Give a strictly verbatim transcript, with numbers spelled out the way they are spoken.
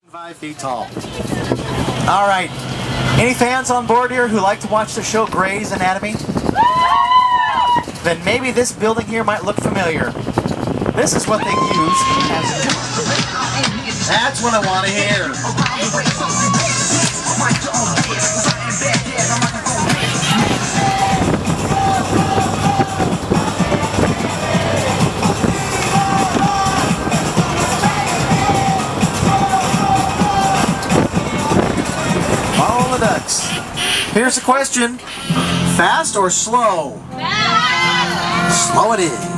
Five feet tall. All right. Any fans on board here who like to watch the show Grey's Anatomy? Then maybe this building here might look familiar. This is what they use as... That's what I want to hear. Follow the ducks. Here's the question. Fast or slow? Fast. Slow it is.